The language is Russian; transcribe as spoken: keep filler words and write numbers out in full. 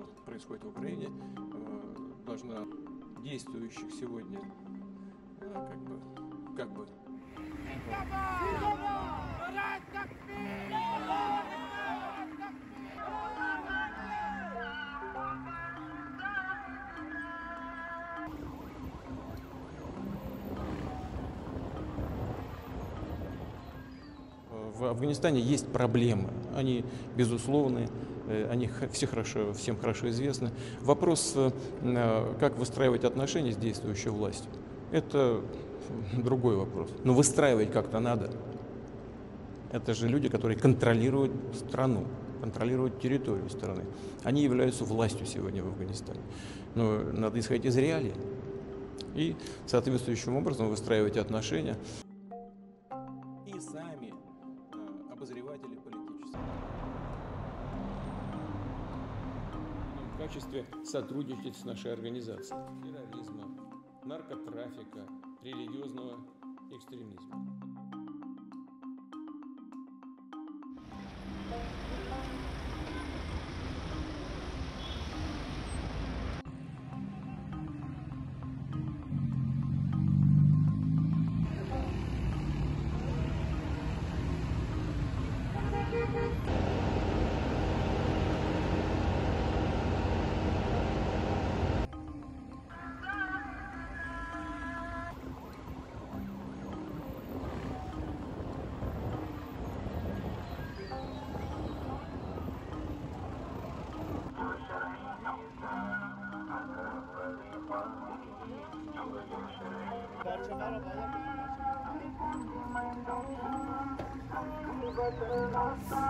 происходит в Украине, должна действующих сегодня как бы, как бы В Афганистане есть проблемы, они безусловны, они все хорошо, всем хорошо известны. Вопрос, как выстраивать отношения с действующей властью, это другой вопрос. Но выстраивать как-то надо. Это же люди, которые контролируют страну, контролируют территорию страны. Они являются властью сегодня в Афганистане. Но надо исходить из реалий и соответствующим образом выстраивать отношения. И сами обозреватели политические. В качестве сотрудничать с нашей организацией терроризма, наркотрафика, религиозного экстремизма. Parçalara bağlı.